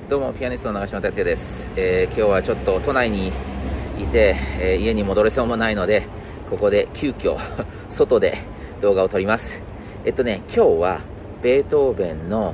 どうもピアニストの長嶋達也です。今日はちょっと都内にいて、家に戻れそうもないので、ここで急遽外で動画を撮ります。今日はベートーベンの、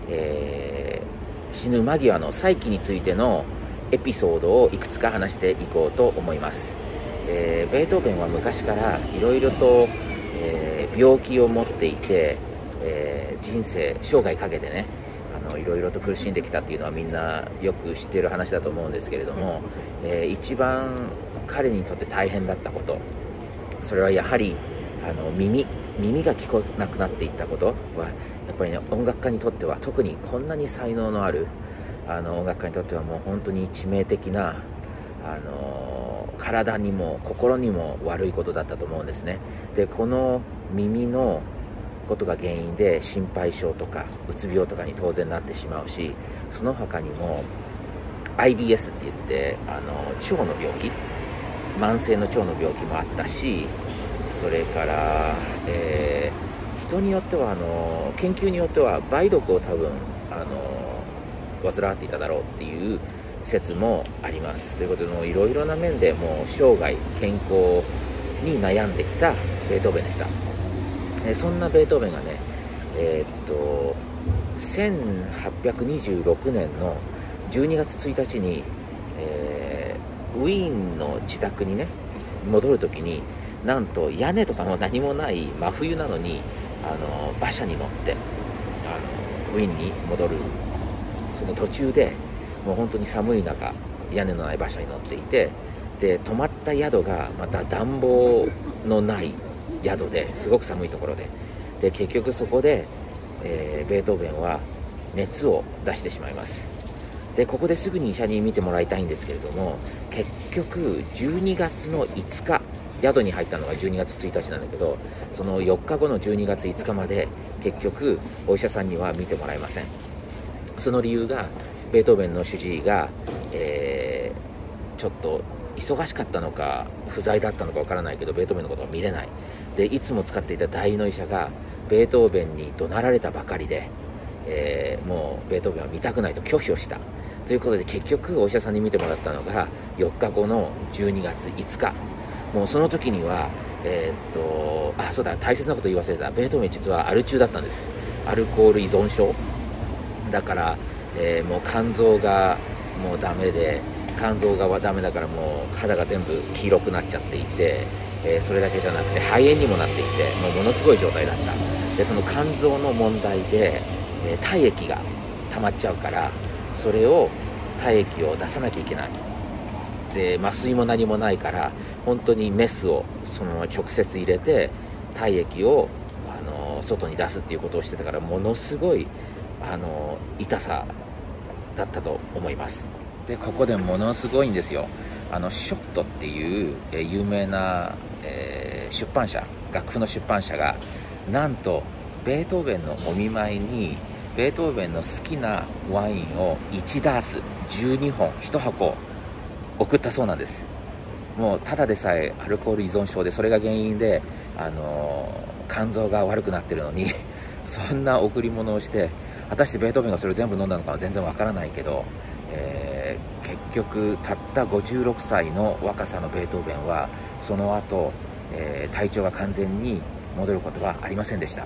死ぬ間際の再起についてのエピソードをいくつか話していこうと思います。ベートーベンは昔からいろいろと、病気を持っていて、生涯かけてね、いろいろと苦しんできたっていうのはみんなよく知っている話だと思うんですけれども、一番彼にとって大変だったこと、それはやはり耳が聞こえなくなっていったことはやっぱりね、音楽家にとっては、特にこんなに才能のある音楽家にとってはもう本当に致命的な体にも心にも悪いことだったと思うんですね。で、この耳のことが原因で心配性とかうつ病とかに当然なってしまうし、その他にも IBS って言って腸の病気、慢性の腸の病気もあったし、それから、人によっては研究によっては梅毒を多分患っていただろうっていう説もあります。ということで、いろいろな面でもう生涯健康に悩んできたベートーベンでした。そんなベートーベンがね、1826年の12月1日に、ウィーンの自宅にね戻るときに、なんと屋根とかも何もない真冬なのに馬車に乗ってウィーンに戻るその途中で、もう本当に寒い中屋根のない馬車に乗っていて、で泊まった宿がまた暖房のない宿ですごく寒いところで、結局そこで、ベートーベンは熱を出してしまいます。でここですぐに医者に見てもらいたいんですけれども、結局12月の5日、宿に入ったのが12月1日なんだけど、その4日後の12月5日まで結局お医者さんには見てもらえません。その理由が、ベートーベンの主治医が、ちょっと忙しかったのか不在だったのかわからないけど、ベートーベンのことが見れない。でいつも使っていた代理の医者がベートーベンに怒鳴られたばかりで、もうベートーベンは見たくないと拒否をしたということで、結局お医者さんに見てもらったのが4日後の12月5日。もうその時にはそうだ、大切なこと言い忘れた。ベートーベン実はアル中だったんです。アルコール依存症だから、もう肝臓がもうダメで、肝臓がダメだからもう肌が全部黄色くなっちゃっていて、それだけじゃなくて肺炎にもなっていて、もうものすごい状態だった。でその肝臓の問題で、体液が溜まっちゃうから、それを体液を出さなきゃいけない。で麻酔も何もないから、本当にメスをそのまま直接入れて体液を外に出すっていうことをしてたから、ものすごい痛さだったと思います。でここでものすごいんですよ。ショットっていう有名な出版社、楽譜の出版社がなんとベートーベンのお見舞いにベートーベンの好きなワインを1ダース12本1箱送ったそうなんです。もうただでさえアルコール依存症で、それが原因で肝臓が悪くなってるのにそんな贈り物をして、果たしてベートーベンがそれを全部飲んだのかは全然わからないけど、結局たった56歳の若さのベートーベンはその後、体調が完全に戻ることはありませんでした。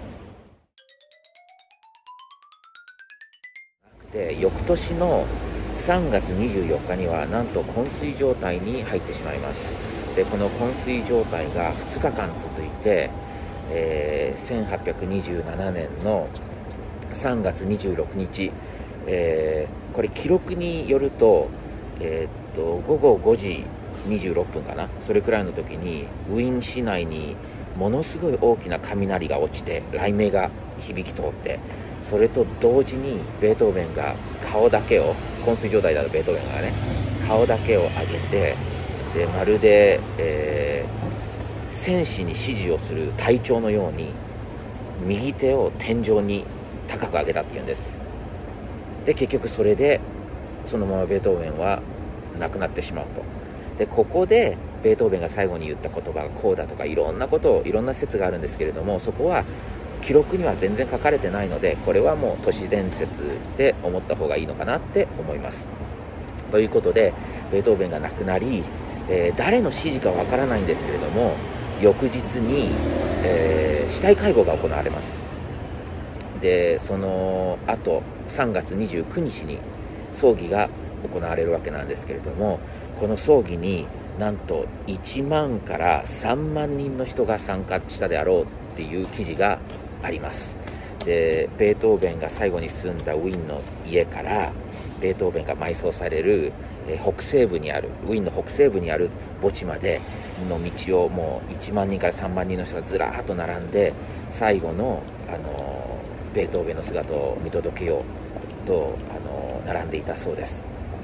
で翌年の3月24日にはなんと昏睡状態に入ってしまいます。でこの昏睡状態が2日間続いて、1827年の3月26日、これ記録によると、午後5時26分かな、それくらいの時にウィーン市内にものすごい大きな雷が落ちて雷鳴が響き通って、それと同時にベートーベンが顔だけを、昏睡状態だったベートーベンがね顔だけを上げて、でまるで、戦士に指示をする隊長のように右手を天井に高く上げたっていうんです。で結局それでそのままベートーベンは亡くなってしまうと。でここでベートーベンが最後に言った言葉がこうだとか、いろんな説があるんですけれども、そこは記録には全然書かれてないので、これはもう都市伝説で思った方がいいのかなって思います。ということで、ベートーベンが亡くなり、誰の指示かわからないんですけれども、翌日に、死体解剖が行われます。で、その後3月29日に葬儀が行われるわけなんですけれども、この葬儀になんと1万から3万人の人が参加したであろうっていう記事があります。で、ベートーベンが最後に住んだウィーンの家から、ベートーベンが埋葬される北西部にある、ウィーンの北西部にある墓地までの道をもう1万人から3万人の人がずらーっと並んで、最後の、ベートーベンの姿を見届けようと、並んでいたそうです。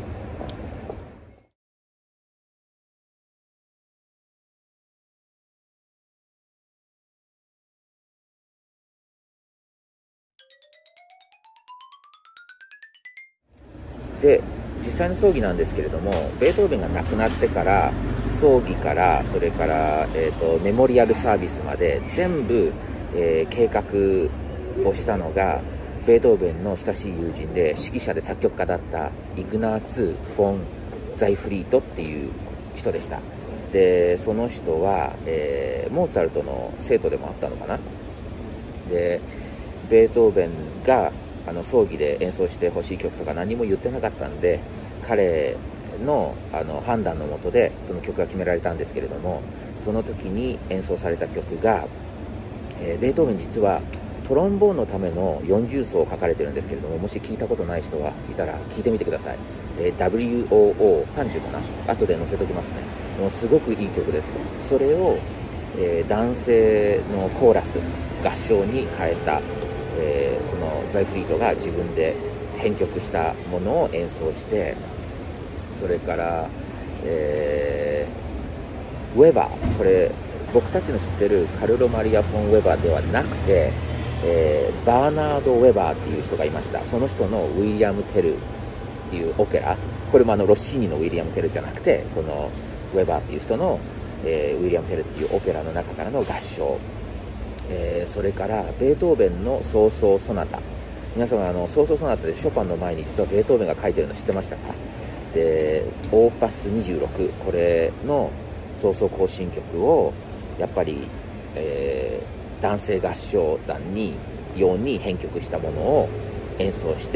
で、実際の葬儀なんですけれども、ベートーベンが亡くなってから、葬儀から、それから、メモリアルサービスまで全部、計画をしたのが、ベートーベンの親しい友人で指揮者で作曲家だったイグナーツ・フォン・ザイフリートっていう人でした。で、その人は、モーツァルトの生徒でもあったのかな。で、ベートーベンが葬儀で演奏してほしい曲とか何も言ってなかったんで、彼の判断のもとでその曲が決められたんですけれども、その時に演奏された曲が、ベートーベン実はトロンボーンのための40奏を書かれてるんですけれども、もし聞いたことない人がいたら聞いてみてください。WOO30 かな、後で載せときますね。もうすごくいい曲です。それを、男性のコーラス合唱に変えた、そのザイフリートが自分で編曲したものを演奏して、それから、ウェバー、これ僕たちの知ってるカルロ・マリア・フォン・ウェバーではなくて、バーナード・ウェバーっていう人がいました。その人のウィリアム・テルっていうオペラ、これもロッシーニのウィリアム・テルじゃなくて、このウェバーっていう人の、ウィリアム・テルっていうオペラの中からの合唱、それからベートーベンの葬送ソナタ、皆様葬送ソナタでショパンの前に実はベートーベンが書いてるの知ってましたか？で、オーパス26、これの葬送行進曲をやっぱり、男性合唱団にように編曲したものを演奏して、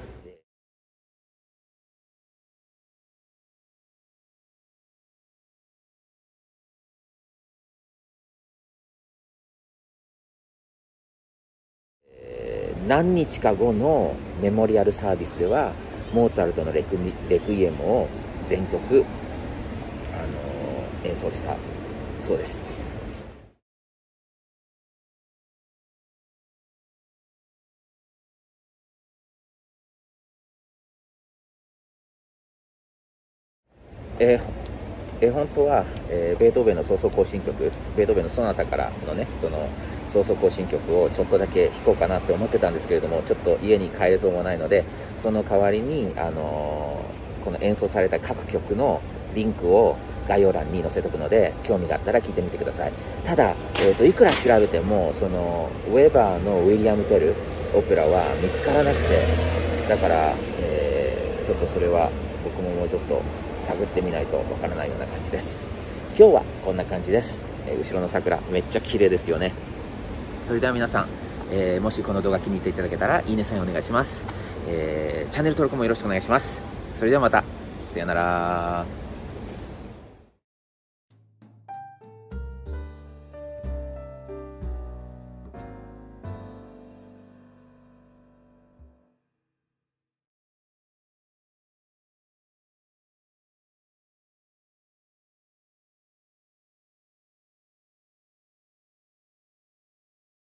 何日か後のメモリアルサービスではモーツァルトのレクイエムを全曲、演奏したそうです。本当は、ベートーベンの葬送行進曲、ベートーベンのソナタからのね、その葬送行進曲をちょっとだけ弾こうかなって思ってたんですけれども、ちょっと家に帰れそうもないので、その代わりに、この演奏された各曲のリンクを概要欄に載せとくので、興味があったら聞いてみてください。ただ、いくら調べてもそのウェバーのウィリアム・テルオペラは見つからなくて、だから、ちょっとそれは僕ももうちょっと探ってみないとわからないような感じです。今日はこんな感じです。後ろの桜めっちゃ綺麗ですよね。それでは皆さん、もしこの動画気に入っていただけたらいいねサインお願いします。チャンネル登録もよろしくお願いします。それではまた、さよなら。